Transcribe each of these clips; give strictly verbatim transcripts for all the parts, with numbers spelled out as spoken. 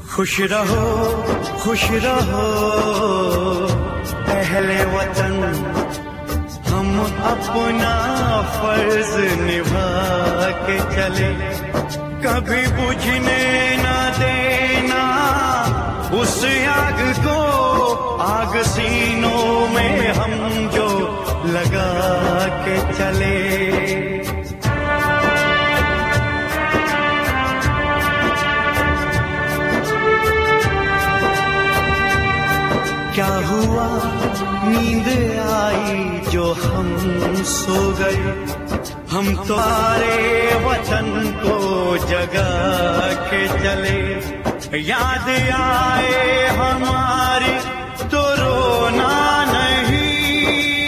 खुश रहो खुश रहो अहले वतन, हम अपना फर्ज निभा के चले, कभी बुझने न देना उस आग को, आग सीनों में हम जो लगा के चले। क्या हुआ नींद आई जो हम सो गए, हम तुम्हारे वतन को जगा के चले, याद आए हमारी तो रोना नहीं,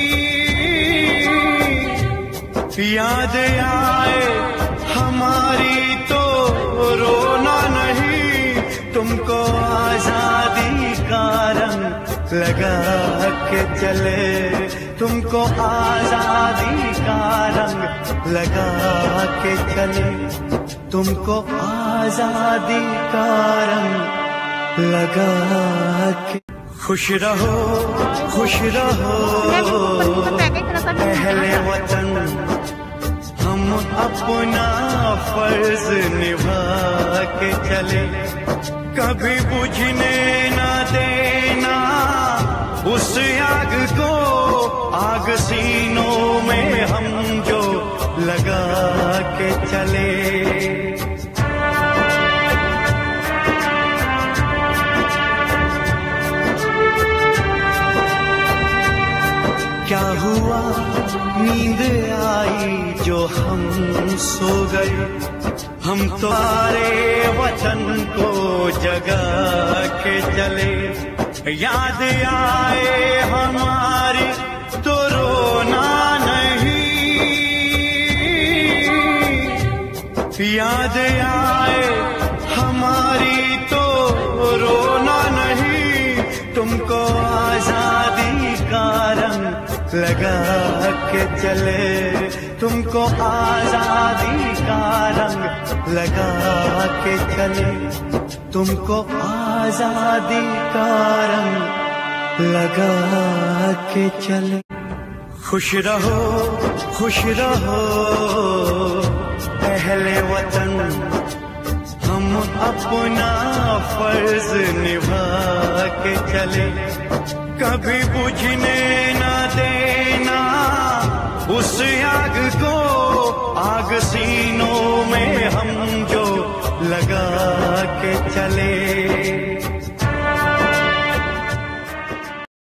याद आए हमारी तो रोना नहीं, तुमको आजादी का रंग लगा के चले, तुमको आजादी का रंग लगा के चले, तुमको आजादी का रंग लगा के। खुश रहो खुश रहो अहले वतन, हम अपना फर्ज निभा के चले, कभी बुझने न देना उस आग को, आग सीनों में हम जो लगा के चले। क्या हुआ नींद आई जो हम सो गए, हम तुम्हारे वतन को जगा के चले, याद आए हमारी तो रोना नहीं, याद आए हमारी तो रोना नहीं, तुमको आजादी का रंग लगा के चले, तुमको आजादी का रंग लगा के चले, तुमको आजादी का रंग लगा के चले। खुश रहो खुश रहो अहले वतन, हम अपना फर्ज निभा के चले, कभी बुझने न देना उस आग को, आग सीनों में हम जो लगा के चले।